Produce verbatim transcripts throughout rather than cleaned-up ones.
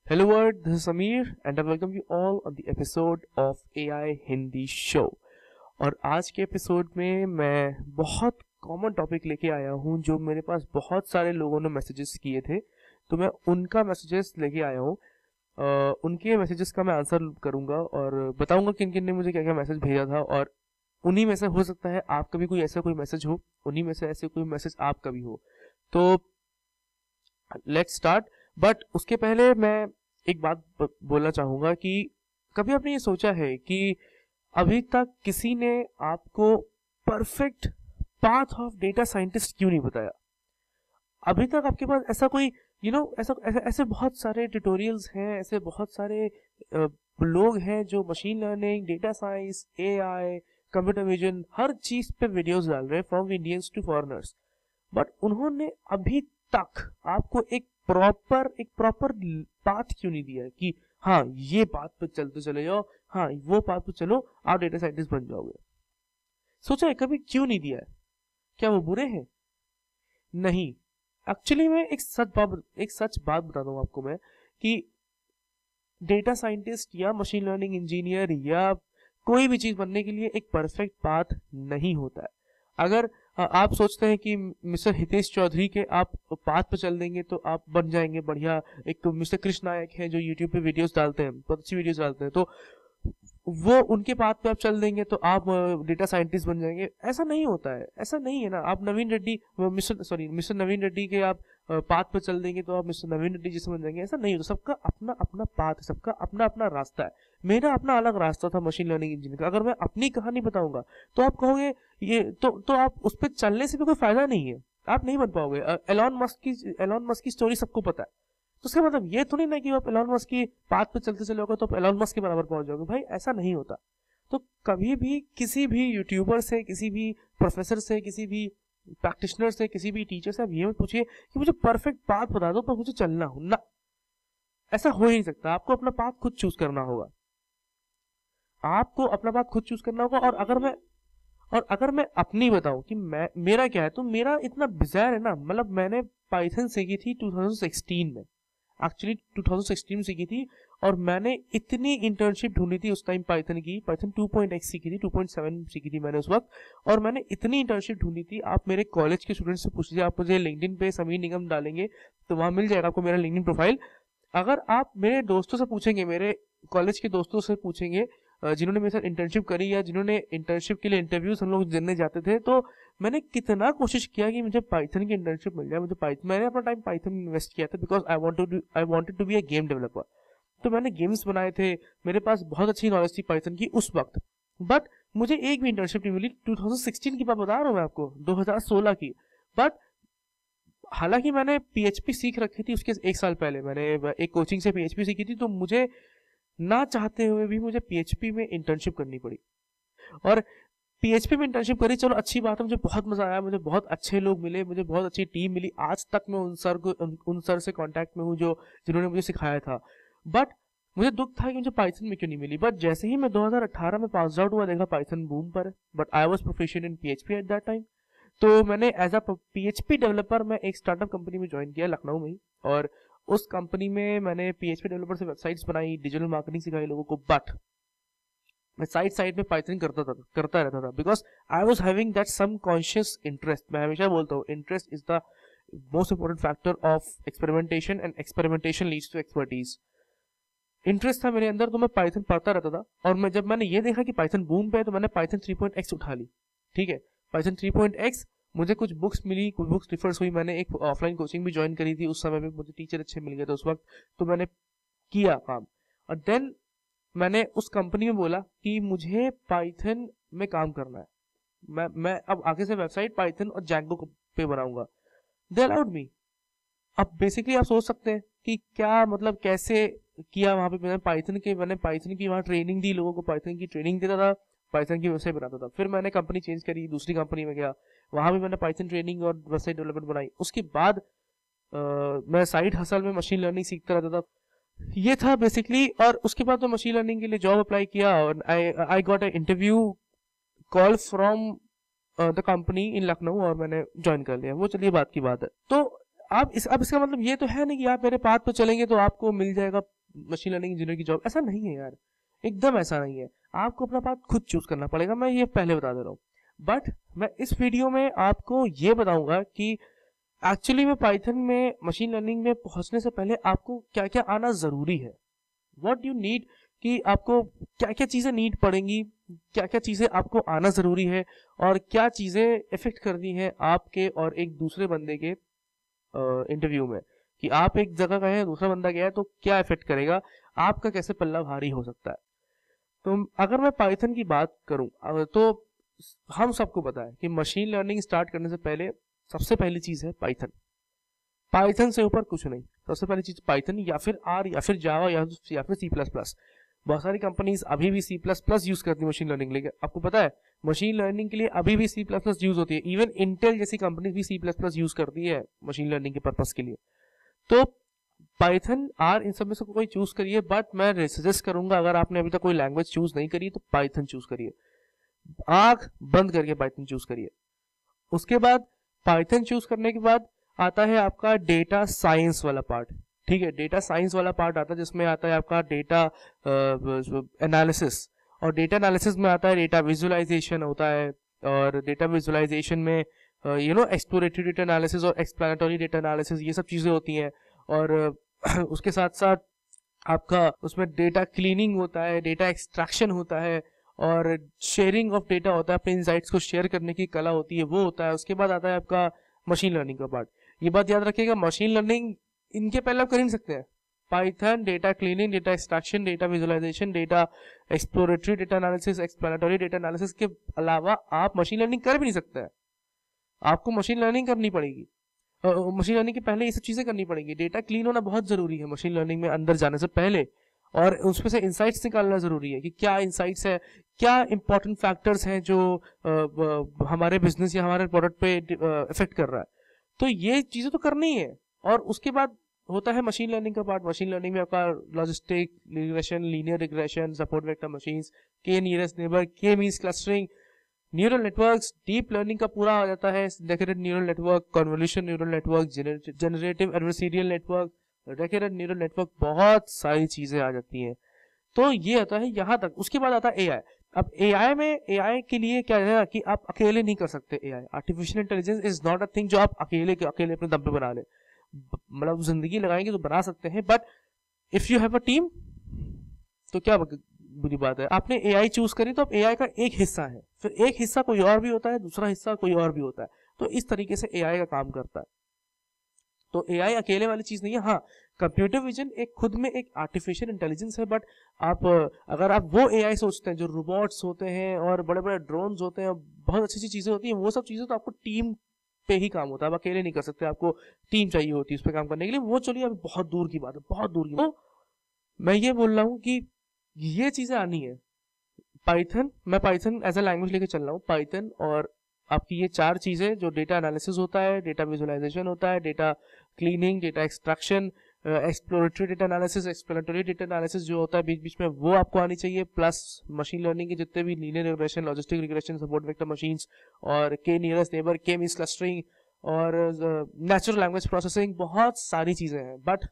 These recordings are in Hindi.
Hello world, this is Samir and I welcome you all on the episode of A I Hindi show. और आज के एपिसोड में मैं बहुत कॉमन टॉपिक लेके आया हूँ जो मेरे पास बहुत सारे लोगों ने मैसेजेस किए थे, तो मैं उनका मैसेजेस लेके आया हूँ। उनके मैसेजेस का मैं आंसर करूँगा और बताऊँगा किन किन ने मुझे क्या क्या मैसेज भेजा था, और उन्हीं में से हो सकता है आपका भी कोई ऐसा कोई मैसेज हो, उन्हीं में से ऐसे कोई मैसेज आपका भी हो। तो लेट्स स्टार्ट। बट उसके पहले मैं एक बात बोलना चाहूँगा कि कभी आपने ये सोचा है कि अभी तक किसी ने आपको perfect path of data scientist क्यों नहीं बताया? अभी तक आपके पास ऐसा कोई यू you नो know, ऐसा ऐसे, ऐसे बहुत सारे ट्यूटोरियल्स हैं, ऐसे बहुत सारे आ, लोग हैं जो machine learning, data science, AI, computer vision, हर चीज पे वीडियोस डाल रहे हैं from Indians to foreigners. But उन्होंने अभी तक आपको एक प्रॉपर एक प्रॉपर पाथ क्यों नहीं दिया है कि हाँ ये पाथ पे चलते चले जाओ, हाँ वो पाथ पे चलो, आप डेटा साइंटिस्ट बन जाओगे? सोचा है कभी क्यों नहीं दिया है? क्या वो बुरे हैं? नहीं, एक्चुअली मैं एक सच बात एक सच बात बताता हूँ आपको मैं कि डेटा साइंटिस्ट या मशीन लर्निंग इंजीनियर या कोई भी चीज बनने के लिए एक परफेक्ट पाथ नहीं होता है। अगर आप सोचते हैं कि मिस्टर हितेश चौधरी के आप पाथ पर चल देंगे तो आप बन जाएंगे बढ़िया, एक तो मिस्टर कृष्ण नायक हैं जो यूट्यूब पे वीडियोस डालते हैं, बहुत अच्छी वीडियोस डालते हैं, तो वो उनके पाथ पे आप चल देंगे तो आप डेटा साइंटिस्ट बन जाएंगे, ऐसा नहीं होता है। ऐसा नहीं है ना। आप Naveen Reddy mister sorry mister Naveen Reddy के आप पाथ पे चल देंगे तो आप मिस्टर नवीन रेड्डी जैसे बन जाएंगे, ऐसा नहीं होता। सबका अपना अपना पाथ है, सबका अपना अपना रास्ता है। मेरा अपना अलग रास्ता था मशीन लर्निंग इंजीनियर का। अगर मैं अपनी कहानी बताऊंगा तो आप कहोगे ये तो तो आप उस पर चलने से भी कोई फायदा नहीं है, आप नहीं बन पाओगे। एलॉन मस्क की एलॉन मस्क की स्टोरी सबको पता है, तो उसका मतलब ये थोड़ी ना कि आप एलॉन मस्क की पाथ पे चलते चलोगे तो आप एलॉन मस्क के बराबर पहुंच जाओगे। भाई ऐसा नहीं होता। तो कभी भी किसी भी यूट्यूबर से, किसी भी प्रोफेसर से, किसी भी प्रैक्टिशनर से, किसी भी टीचर से आप ये मत पूछिए कि मुझे परफेक्ट पाथ बता दो पर मुझे चलना हो ना, ऐसा हो ही नहीं सकता। आपको अपना पाथ खुद चूज करना होगा, आपको अपना पाथ खुद चूज करना होगा। और अगर मैं और अगर मैं अपनी बताऊं कि मैं मेरा क्या है, तो मेरा इतना बिजार है ना। मतलब मैंने पाइथन सीखी थी टू थाउजेंड सिक्सटीन में, एक्चुअली टू थाउजेंड सिक्सटीन में सीखी थी, और मैंने इतनी इंटर्नशिप ढूंढी थी उस टाइम पाइथन की। पाइथन टू पॉइंट एक्स सीखी थी, टू पॉइंट सेवन सीखी थी मैंने उस वक्त, और मैंने इतनी इंटर्नशिप ढूंढी थी। आप मेरे कॉलेज के स्टूडेंट्स से पूछ लीजिए, आप मुझे लिंक्डइन पे समीर निगम डालेंगे तो वहां मिल जाएगा आपको मेरा लिंक्डइन प्रोफाइल। अगर आप मेरे दोस्तों से पूछेंगे, मेरे कॉलेज के दोस्तों से पूछेंगे जिन्होंने मेरे साथ इंटर्नशिप करी या जिन्होंने इंटर्नशिप के लिए इंटरव्यूज हम लोग देने जाते थे, तो मैंने कितना कोशिश किया कि मुझे पाइथन की इंटर्नशिप मिल जाए। मुझे पाइथन मैंने अपना टाइम पाइथन में इन्वेस्ट किया था because I wanted to I wanted to be a game developer. तो मैंने गेम्स बनाए थे, मेरे पास बहुत अच्छी नॉलेज थी पाइथन की उस वक्त। बट मुझे एक भी इंटर्नशिप नहीं मिली। टू थाउजेंड सिक्सटीन की बात बता रहा हूँ मैं आपको, दो हज़ार सोलह की। बट हालांकि मैंने पीएचपी सीख रखी थी उसके एक साल पहले, मैंने एक कोचिंग से पीएचपी सीखी थी, तो मुझे ना चाहते हुए भी मुझे पीएचपी में इंटर्नशिप करनी पड़ी। और पीएचपी में इंटर्नशिप करी, चलो अच्छी बात है, मुझे बहुत मजा आया, मुझे बहुत अच्छे लोग मिले, मुझे बहुत अच्छी टीम मिली। आज तक मैं उन सर को उन, उन सर से कांटेक्ट में हूँ जो जिन्होंने मुझे सिखाया था। बट मुझे दुख था कि मुझे पाइथन में क्यों नहीं मिली। बट जैसे ही मैं दो हज़ार अठारह में पास आउट हुआ, देखा पाइथन बूम पर, but I was proficient in PHP at that time. तो मैंने एज अ पीएचपी डेवलपर मैं एक स्टार्टअप कंपनी में ज्वाइन किया लखनऊ में ही, और उस कंपनी में मैंने पीएचपी डेवलपर से वेबसाइट्स बनाई, डिजिटल मार्केटिंग सिखाई लोगों को। बट मैं साइड साइड में पाइथन करता था करता रहता था because I was having that some conscious interest. मैं हमेशा बोलता हूँ interest is the most important factor of experimentation, and experimentation leads to expertise. Interest था मेरे अंदर, तो मैं पाइथन पढ़ता रहता था। और मैं जब मैंने ये देखा कि पाइथन बूम पे है, तो मैंने पाइथन थ्री पॉइंट एक्स उठा ली। ठीक है, पाइथन थ्री पॉइंट एक्स, मुझे कुछ बुक्स मिली, कुछ बुक्स रिफर्स हुई, मैंने एक ऑफलाइन कोचिंग भी ज्वाइन करी थी उस समय में, मुझे टीचर अच्छे मिल गए थे उस वक्त, तो मैंने किया काम। और देन मैंने उस कंपनी में बोला कि मुझे पाइथन में काम करना है, मैं मैं अब आगे से वेबसाइट पाइथन और जैंगो पे बनाऊंगा। They allowed me. अब बेसिकली आप सोच सकते हैं कि क्या मतलब कैसे किया वहां पे। मैंने पाइथन के मैंने पाइथन की वहां ट्रेनिंग दी, लोगों को पाइथन की ट्रेनिंग देता था, पाइथन की वेबसाइट बनाता था। फिर मैंने कंपनी चेंज करी, दूसरी कंपनी में गया, वहां भी मैंने पाइथन ट्रेनिंग और वेबसाइट डेवलपमेंट बनाई। उसके बाद आ, मैं साइड हसल में मशीन लर्निंग सीखता रहता था। ये था बेसिकली। और उसके बाद तो मशीन लर्निंग के लिए जॉब अप्लाई किया, और I I got a interview call from the company in Lucknow, और मैंने ज्वाइन कर लिया। वो चलिए बात की बात है। तो आप इस अब इसका मतलब ये तो है नहीं कि आप मेरे पाथ पे चलेंगे तो आपको मिल जाएगा मशीन लर्निंग इंजीनियर की जॉब, ऐसा नहीं है यार, एकदम ऐसा नहीं है। आपको अपना पाथ खुद चूज करना पड़ेगा, मैं ये पहले बता दे रहा हूँ। बट मैं इस वीडियो में आपको ये बताऊंगा कि एक्चुअली में पाइथन में मशीन लर्निंग में पहुंचने से पहले आपको क्या क्या आना जरूरी है, व्हाट यू नीड, कि आपको क्या क्या चीजें नीड पड़ेंगी, क्या क्या चीजें आपको आना जरूरी है, और क्या चीजें इफेक्ट करनी है आपके और एक दूसरे बंदे के इंटरव्यू में, कि आप एक जगह गए हैं, दूसरा बंदा गया है, तो क्या इफेक्ट करेगा, आपका कैसे पल्ला भारी हो सकता है। तो अगर मैं पाइथन की बात करूं तो हम सबको पता है कि मशीन लर्निंग स्टार्ट करने से पहले सबसे पहली चीज है पाइथन। पाइथन से ऊपर कुछ नहीं, सबसे पहली चीज पाइथन, या फिर आर, या फिर जावा, या, या फिर सी प्लस प्लस। बहुत सारी कंपनीज अभी भी सी प्लस प्लस यूज करती है मशीन लर्निंग के लिए। आपको पता है मशीन लर्निंग के लिए अभी भी सी प्लस प्लस यूज होती है। इवन इंटेल जैसी कंपनी भी सी प्लस प्लस यूज करती है मशीन लर्निंग के पर्पज के लिए। तो पाइथन, आर, इन सब में से कोई चूज करिए, बट मैं सजेस्ट करूंगा अगर आपने अभी तक कोई लैंग्वेज चूज नहीं करी तो पाइथन चूज करिए, आंख बंद करके पाइथन चूज करिए। उसके बाद पाइथन चूज करने के बाद आता है आपका डेटा साइंस वाला पार्ट। ठीक है, डेटा साइंस वाला पार्ट आता है जिसमें आता है आपका डेटा एनालिसिस, और डेटा एनालिसिस में आता है डेटा विजुअलाइजेशन होता है, और डेटा विजुअलाइजेशन में you know exploratory data analysis और एक्सप्लेनेटरी डेटा एनालिसिस, ये सब चीजें होती हैं। और उसके साथ साथ आपका उसमें डेटा क्लीनिंग होता है, डेटा एक्सट्रैक्शन होता है, और शेयरिंग ऑफ डेटा होता है, अपने इनसाइट्स को शेयर करने की कला होती है, वो होता है। उसके बाद आता है आपका मशीन लर्निंग का पार्ट। ये बात याद रखिएगा, मशीन लर्निंग इनके पहले आप कर ही नहीं सकते हैं। Python, data cleaning, data extraction, data visualization, data exploratory data analysis, explanatory data analysis के अलावा आप मशीन लर्निंग कर भी नहीं सकते हैं। आपको मशीन लर्निंग करनी पड़ेगी, मशीन लर्निंग के पहले ये सब चीजें करनी पड़ेंगी। डेटा क्लीन होना बहुत जरूरी है मशीन लर्निंग में अंदर जाने से पहले, और उसमें से इंसाइट्स निकालना जरूरी है कि क्या इंसाइट्स है, क्या इंपॉर्टेंट फैक्टर्स हैं जो आ, आ, हमारे बिजनेस या हमारे प्रोडक्ट पे इफेक्ट कर रहा है। तो ये चीजें तो करनी है। और उसके बाद होता है मशीन लर्निंग का पार्ट। मशीन लर्निंग में आपका logistic regression, linear regression, support vector machines, K nearest neighbour, K means clustering, neural networks, deep learning का पूरा आ जाता है, recurrent neural network, convolution neural network, generative adversarial network, recurrent neural network, बहुत सारी चीजें आ जाती हैं। तो ये आता है यहाँ तक। उसके बाद आता है एआई। अब एआई में, एआई के लिए क्या है कि आप अकेले नहीं कर सकते। AI, artificial intelligence is not a thing जो आप अकेले के अकेले अपने दम पे बना ले। मतलब जिंदगी लगाएंगे तो बना सकते हैं, but if you have a team तो क्या बुरी बात है। आपने एआई चूज करी तो अब एआई का एक हिस्सा है, फिर एक हिस्सा कोई और भी होता है, दूसरा हिस्सा कोई और भी होता है। तो इस तरीके से एआई का काम करता है। तो एआई अकेले वाली चीज नहीं है। हाँ, कंप्यूटर विजन एक खुद में एक आर्टिफिशियल इंटेलिजेंस है, बट आप अगर आप वो एआई सोचते हैं जो रोबोट्स होते हैं और बड़े बड़े ड्रोन्स होते हैं, बहुत अच्छी अच्छी चीजें होती हैं, वो सब चीजें तो आपको टीम पे ही काम होता है, आप अकेले नहीं कर सकते, आपको टीम चाहिए होती है उस पर काम करने के लिए। वो चलिए अभी बहुत दूर की बात है, बहुत दूर की बात। तो मैं ये बोल रहा हूँ कि ये चीजें आनी है। पाइथन, मैं पाइथन एज ए लैंग्वेज लेके चल रहा हूँ। पाइथन और आपकी ये चार चीजें जो डेटा एनालिसिस होता है, डेटा विजुअलाइजेशन होता है, data cleaning, data extraction, exploratory data analysis, explanatory data analysis जो होता है बीच बीच में, वो आपको आनी चाहिए। प्लस मशीन लर्निंग के जितने भी linear regression, logistic regression, support vector machines, और K nearest neighbour, K means clustering, और नेचुरल लैंग्वेज प्रोसेसिंग, बहुत सारी चीजें हैं। बट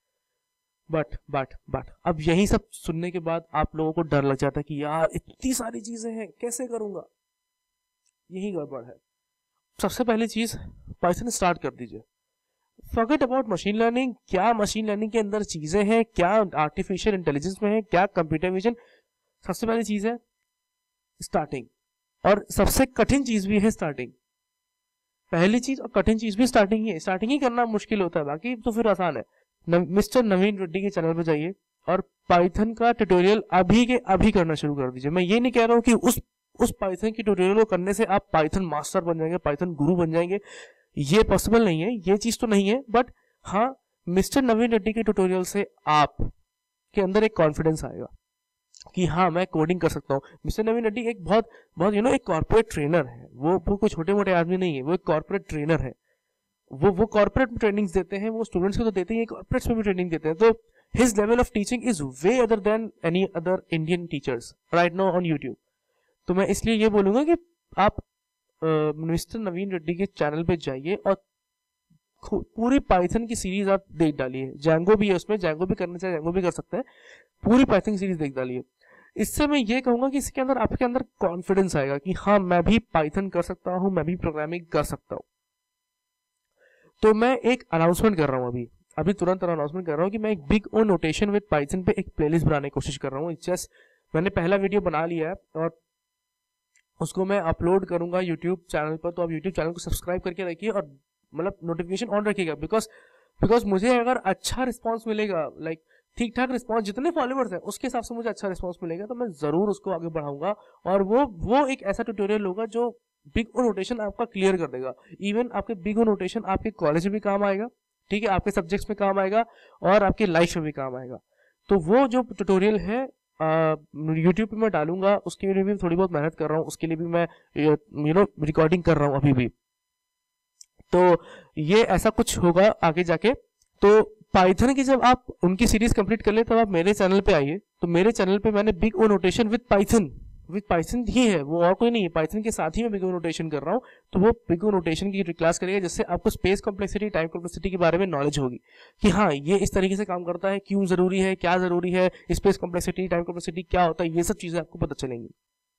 बट बट बट अब यही सब सुनने के बाद आप लोगों को डर लग जाता है कि यार इतनी सारी चीजें हैं, कैसे करूंगा। यही गड़बड़ है। सबसे पहली चीज, पाइथन स्टार्ट कर दीजिए। Forget about machine learning. क्या मशीन लर्निंग के अंदर चीजें हैं, क्या आर्टिफिशियल इंटेलिजेंस में है, क्या कंप्यूटर विजन। सबसे पहली चीज है स्टार्टिंग, और सबसे कठिन चीज भी है स्टार्टिंग। पहली चीज और कठिन चीज भी स्टार्टिंग ही है। स्टार्टिंग ही करना मुश्किल होता है, बाकी तो फिर आसान है। मिस्टर नवीन रेड्डी के चैनल पर जाइए और पाइथन का ट्यूटोरियल अभी के अभी करना शुरू कर दीजिए। मैं ये नहीं कह रहा हूँ कि उस उस पाइथन की ट्यूटोरियल को करने से आप पाइथन मास्टर बन जाएंगे, पाइथन गुरु बन जाएंगे, ये पॉसिबल नहीं है, ये चीज तो नहीं है। बट हाँ, मिस्टर नवीन रेड्डी के ट्यूटोरियल से आप के अंदर एक कॉन्फिडेंस आएगा कि हाँ मैं कोडिंग कर सकता हूँ। मिस्टर नवीन रेड्डी एक बहुत बहुत यू नो एक कॉर्पोरेट ट्रेनर है। वो वो कोई छोटे मोटे आदमी नहीं है, वो एक कॉर्पोरेट ट्रेनर है। वो वो कॉर्पोरेट में ट्रेनिंग्स देते हैं, वो स्टूडेंट्स को तो देते ही, कॉर्पोरेट्स में भी ट्रेनिंग देते हैं। तो his level of teaching is way other than any other Indian teachers right now on YouTube. तो मैं इसलिए ये बोलूंगा कि आप मिस्टर नवीन रेड्डी के चैनल पे जाइए और पूरी पाइथन की सीरीज आप देख डालिए, जैंगो भी है उसमें, जैंगो भी करना चाहिए, जैंगो भी कर सकते हैं, पूरी पाइथन की सीरीज देख डालिए। इससे मैं ये कहूंगा कि इसके अंदर आपके अंदर कॉन्फिडेंस आएगा कि हाँ मैं भी पाइथन कर सकता हूँ, मैं भी प्रोग्रामिंग कर सकता हूँ। तो मैं एक अनाउंसमेंट कर रहा हूँ अभी अभी तुरंत अनाउंसमेंट कर रहा हूँ कि मैं एक big O notation with Python पे एक प्लेलिस्ट बनाने की कोशिश कर रहा हूँ। जस्ट मैंने पहला वीडियो बना लिया है और उसको मैं अपलोड करूंगा यूट्यूब चैनल पर, तो आप यूट्यूब चैनल को सब्सक्राइब करके रखिए और मतलब नोटिफिकेशन ऑन रखिएगा, बिकॉज बिकॉज मुझे अगर अच्छा रिस्पॉन्स मिलेगा, लाइक ठीक ठाक रिस्पॉन्स, जितने फॉलोअर्स हैं उसके हिसाब से मुझे अच्छा रिस्पॉन्स मिलेगा, तो मैं जरूर उसको आगे बढ़ाऊंगा। और वो वो एक ऐसा ट्यूटोरियल होगा जो बिग ओ नोटेशन आपका क्लियर कर देगा। इवन आपके बिग ओ नोटेशन आपके कॉलेज में भी काम आएगा, ठीक है, आपके सब्जेक्ट्स में काम आएगा और आपकी लाइफ में भी काम आएगा। तो वो जो ट्यूटोरियल है यूट्यूब पे मैं डालूंगा, उसके लिए भी थोड़ी बहुत मेहनत कर रहा हूँ, उसके लिए भी मैं यू नो रिकॉर्डिंग कर रहा हूँ अभी भी। तो ये ऐसा कुछ होगा आगे जाके। तो पाइथन की जब आप उनकी सीरीज कंप्लीट कर ले तब आप मेरे चैनल पे आइए। तो मेरे चैनल पे मैंने big O notation with Python with Python ही है, वो और कोई नहीं है, पाइथन के साथ ही मैं बिग ओ नोटेशन कर रहा हूँ। तो वो बिग ओ नोटेशन की क्लास करेगा जिससे आपको स्पेस कॉम्प्लेक्सिटी, टाइम कॉम्प्लेक्सिटी के बारे में नॉलेज होगी कि हाँ ये इस तरीके से काम करता है, क्यों जरूरी है, क्या जरूरी है, स्पेस कॉम्प्लेक्सिटी, टाइम कॉम्प्लेक्सिटी क्या होता है, ये सब चीजें आपको पता चलेंगी।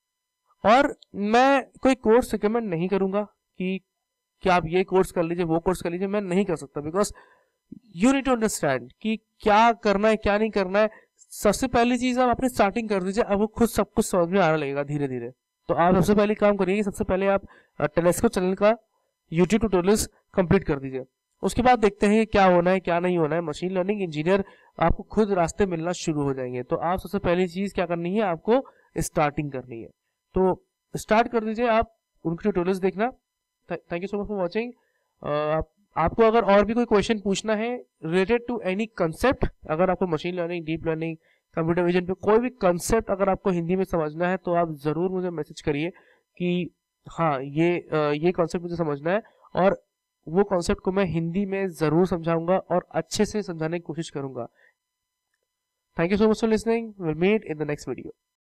और मैं कोई कोर्स रिकमेंड नहीं करूंगा कि कि आप ये कोर्स कर लीजिए, वो कोर्स कर लीजिए, मैं नहीं कर सकता, because you need to understand कि क्या करना है क्या नहीं करना है। सबसे पहली चीज आप अपनी स्टार्टिंग कर दीजिए, आपको खुद सब कुछ समझ में आने लगेगा धीरे धीरे। तो आप सबसे पहले काम करिए, सबसे पहले आप टेलेस्कोप चैनल का यूट्यूब ट्यूटोरियल्स कंप्लीट कर दीजिए। उसके बाद देखते हैं क्या होना है क्या नहीं होना है। मशीन लर्निंग इंजीनियर आपको खुद रास्ते मिलना शुरू हो जाएंगे। तो आप सबसे पहली चीज क्या करनी है, आपको स्टार्टिंग करनी है। तो स्टार्ट कर दीजिए आप उनके ट्यूटोरियल्स देखना। Thank you so much for watching. आप आपको अगर और भी कोई क्वेश्चन पूछना है रिलेटेड टू एनी कंसेप्ट, अगर आपको machine learning, deep learning, computer vision पे कोई भी कंसेप्ट अगर आपको हिंदी में समझना है, तो आप जरूर मुझे मैसेज करिए कि हाँ ये ये कॉन्सेप्ट मुझे समझना है, और वो कॉन्सेप्ट को मैं हिंदी में जरूर समझाऊंगा और अच्छे से समझाने की कोशिश करूंगा। Thank you so much for listening. Will meet in the next video.